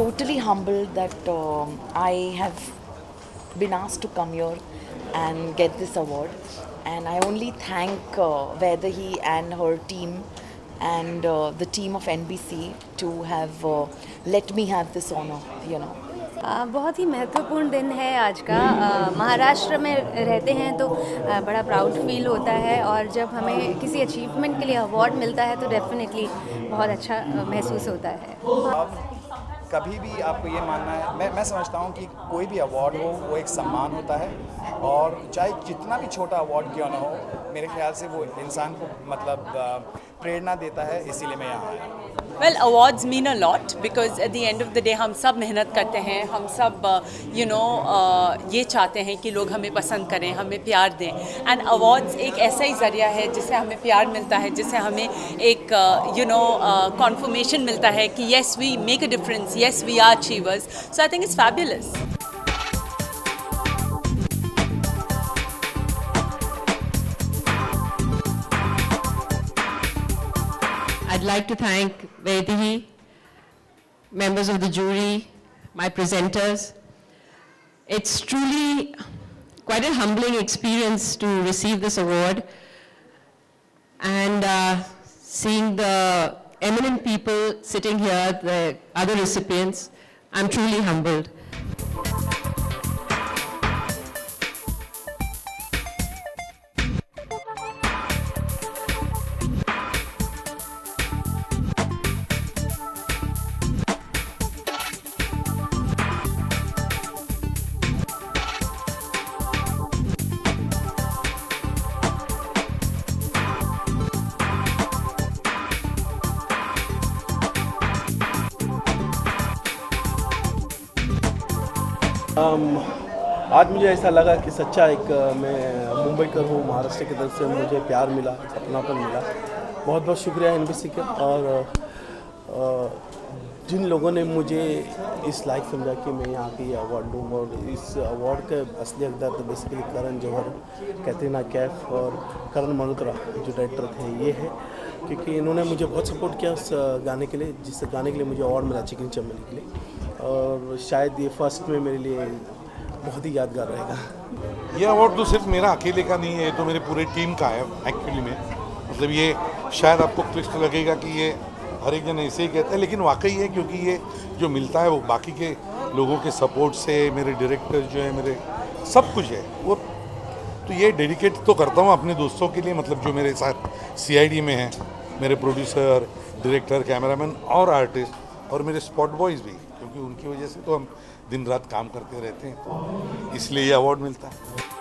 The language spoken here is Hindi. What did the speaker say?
totally humbled that I have been asked to come here and get this award, and I only thank Vaidehi and her team and the team of NBC to have let me have this honor, you know. बहुत ही महत्वपूर्ण दिन है आज का। महाराष्ट्र में रहते हैं तो बड़ा प्राउड फील होता है, और जब हमें किसी अचीवमेंट के लिए अवार्ड मिलता है तो डेफिनेटली बहुत अच्छा महसूस होता है। कभी भी आपको ये मानना है, मैं समझता हूँ कि कोई भी अवार्ड हो वो एक सम्मान होता है, और चाहे जितना भी छोटा अवार्ड क्यों ना हो, मेरे ख्याल से वो इंसान को मतलब प्रेरणा देता है, इसीलिए मैं यहाँ आया। Well, awards mean a lot because at the end of the day हम सब मेहनत करते हैं, हम सब ये चाहते हैं कि लोग हमें पसंद करें, हमें प्यार दें, एंड अवार्ड्स एक ऐसा ही ज़रिया है जिससे हमें प्यार मिलता है, जिससे हमें एक कॉन्फर्मेशन मिलता है कि yes we make a difference, yes we are achievers, so I think it's fabulous. I'd like to thank Vaidehi, members of the jury, my presenters. It's truly quite a humbling experience to receive this award, and seeing the eminent people sitting here, the other recipients, I'm truly humbled. आज मुझे ऐसा लगा कि सच्चा एक मैं मुंबई कर हूँ, महाराष्ट्र की तरफ से मुझे प्यार मिला, अपनापन मिला। बहुत बहुत शुक्रिया NBC का, और जिन लोगों ने मुझे इस लायक समझा कि मैं यहाँ के ये अवार्ड लूँ। और इस अवार्ड का असली हकदार तो बेसिकली करण जौहर, कैटरीना कैफ और करण मल्होत्रा जो डायरेक्टर थे ये है, क्योंकि इन्होंने मुझे बहुत सपोर्ट किया उस गाने के लिए, जिस गाने के लिए मुझे अवार्ड मिला, चिकनी चमेली के लिए। और शायद ये फर्स्ट में मेरे लिए बहुत ही यादगार रहेगा। ये अवार्ड तो सिर्फ मेरा अकेले का नहीं है, ये तो मेरे पूरे टीम का है एक्चुअली में। मतलब ये शायद आपको क्लिष्ट लगेगा कि ये हर एक जन ऐसे ही कहते हैं, लेकिन वाकई है, क्योंकि ये जो मिलता है वो बाकी के लोगों के सपोर्ट से, मेरे डायरेक्टर जो है, मेरे सब कुछ है वो। तो ये डेडिकेट तो करता हूँ अपने दोस्तों के लिए, मतलब जो मेरे साथ CID में हैं, मेरे प्रोड्यूसर, डायरेक्टर, कैमरामैन और आर्टिस्ट, और मेरे स्पॉट बॉयज़ भी, क्योंकि उनकी वजह से तो हम दिन रात काम करते रहते हैं, तो इसलिए ये अवार्ड मिलता है।